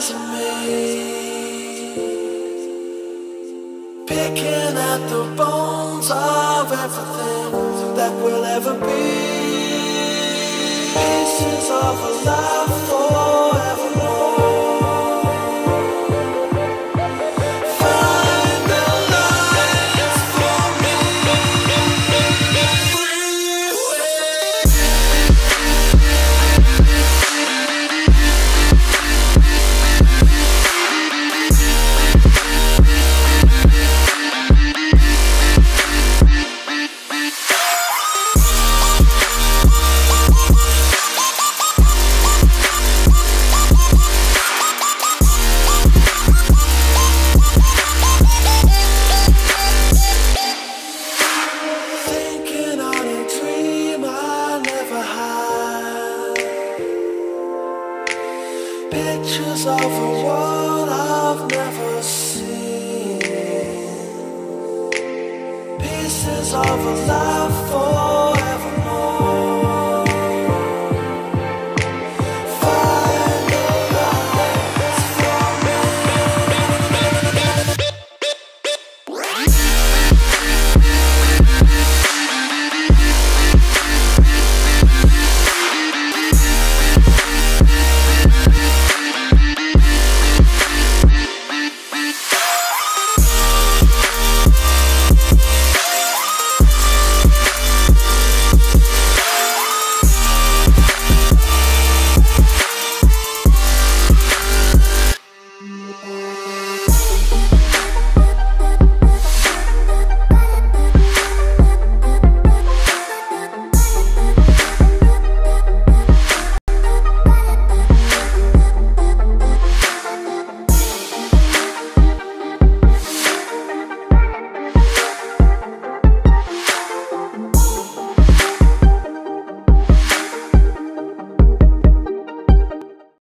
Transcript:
of me, picking at the bones of everything that will ever be, pieces of a life forevermore. Find the light for me, thinking on a dream I never had, pictures of a world I've never seen, pieces of a life for